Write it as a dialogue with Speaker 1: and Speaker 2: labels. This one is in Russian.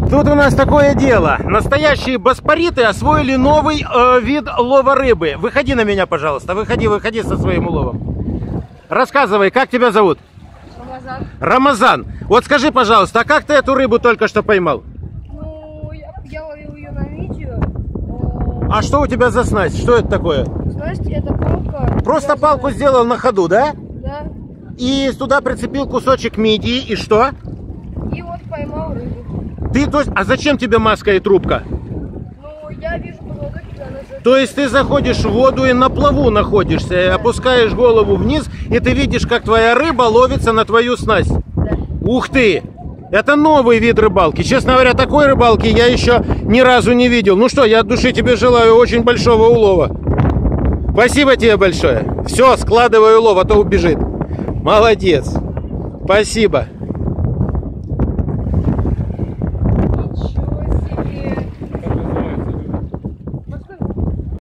Speaker 1: Тут у нас такое дело. Настоящие боспориты освоили новый вид лова рыбы. Выходи на меня, пожалуйста. Выходи со своим уловом. Рассказывай, как тебя зовут?
Speaker 2: Рамазан.
Speaker 1: Рамазан. Вот скажи, пожалуйста, а как ты эту рыбу только что поймал?
Speaker 2: Ну, я ловил ее на видео.
Speaker 1: А что у тебя за снасть? Что это такое?
Speaker 2: Снасть — это палка.
Speaker 1: Просто палку сделал на ходу, да?
Speaker 2: Да.
Speaker 1: И туда прицепил кусочек мидии, и что?
Speaker 2: И вот поймал рыбу.
Speaker 1: А зачем тебе маска и трубка?
Speaker 2: Ну, я вижу поводок, и она же...
Speaker 1: То есть ты заходишь в воду и на плаву находишься, и опускаешь голову вниз, и ты видишь, как твоя рыба ловится на твою снасть.
Speaker 2: Да.
Speaker 1: Ух ты! Это новый вид рыбалки. Честно говоря, такой рыбалки я еще ни разу не видел. Ну что, я от души тебе желаю очень большого улова. Спасибо тебе большое. Все, складывай улов, а то убежит. Молодец. Спасибо.